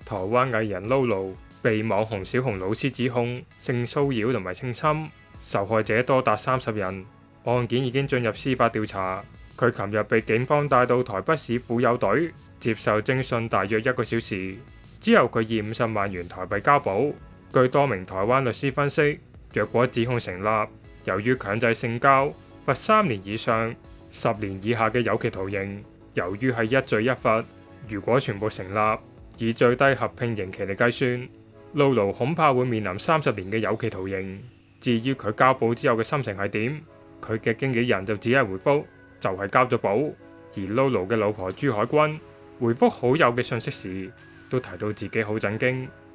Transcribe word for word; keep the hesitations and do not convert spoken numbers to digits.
台灣藝人 Lolo 被網紅小紅老師指控性騷擾同埋性侵，受害者多達三十人，案件已經進入司法調查。佢琴日被警方帶到台北市婦幼隊接受偵訊，大約一個小時之後，佢以五十萬元台幣交保。據多名台灣律師分析，若果指控成立，由於強制性交，罰三年以上十年以下嘅有期徒刑。由於係一罪一罰，如果全部成立，以最低合併刑期嚟計算，Lolo恐怕會面臨三十年嘅有期徒刑。至於佢交保之後嘅心情係點，佢嘅經紀人就只係回覆就係交咗保。而 Lolo 嘅老婆朱海軍回覆好友嘅信息時，都提到自己好震驚。